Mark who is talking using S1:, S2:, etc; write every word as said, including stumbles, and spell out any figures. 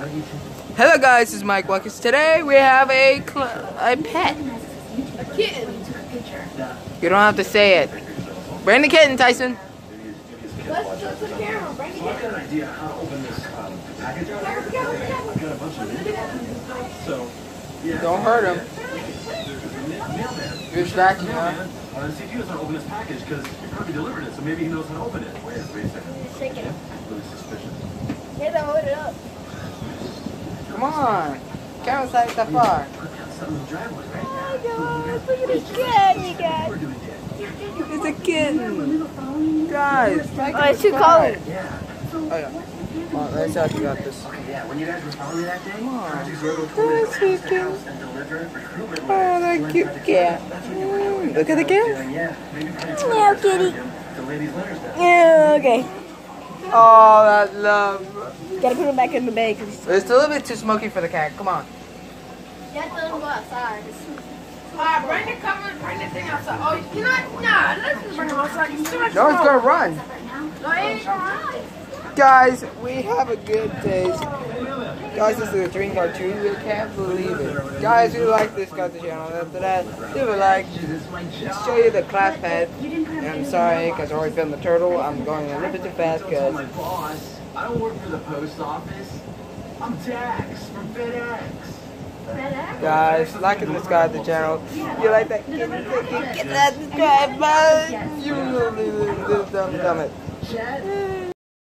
S1: Hello guys, this is Mike Watkins. Today we have a cl a pet.
S2: A kitten.
S1: You don't have to say it. Bring the kitten, Tyson.
S2: Let's go to the camera. Bring the kitten.
S3: I've got an idea how to open this um, package out here. I've got a bunch of videos. So, yeah.
S1: Don't hurt him. You're distracting, huh?
S3: I want to see if he knows how to open this package because he probably delivered it, so maybe he knows how to open it. Wait, wait a second.
S2: Shake it.
S3: Really suspicious.
S2: Hey, then hold it up.
S1: Come on. Camera side that far.
S3: Something in the driveway, right?
S2: Oh my God! Look at this kitten, you guys.
S3: We're doing it.
S1: It's a kitten. Guys, like
S2: Oh, it's too cold.
S3: Yeah.
S1: Oh yeah. Come on, let's see how you got this.
S3: Okay, yeah. When you guys were following me that day,
S1: Come on.
S3: Project Zero told me to
S1: That's
S3: go to the
S1: cute.
S3: house and deliver recruitment
S1: Oh,
S3: letters.
S1: that cute cat. Mm, look at the cat.
S3: Yeah, maybe
S2: Meow, kitty.
S3: the lady's letters down.
S2: Yeah, okay.
S1: Oh, that love.
S2: Gotta put him back in the bag. Cause
S1: It's a little bit too smoky for the cat. Come on.
S2: Dad doesn't go outside.
S4: Alright, bring the cover, bring the thing outside. Oh, you know what? Nah, let's just bring him outside. He's too much
S1: No one's gonna run.
S4: No, he ain't gonna run.
S1: Guys, we have a good day. Guys, this is a dream cartoon. We can't believe it. Guys, we like this cartoon channel. After that, leave a like. Just show you the class pad. And I'm sorry, because I already filmed the turtle. I'm going a little bit too fast
S3: Tell
S1: because
S3: my boss, I don't work for the post office. I'm Dax from FedEx.
S1: guys, liking this guy the channel. You like that kid? Get that subscribe button. You little, little, little dumb dumb it.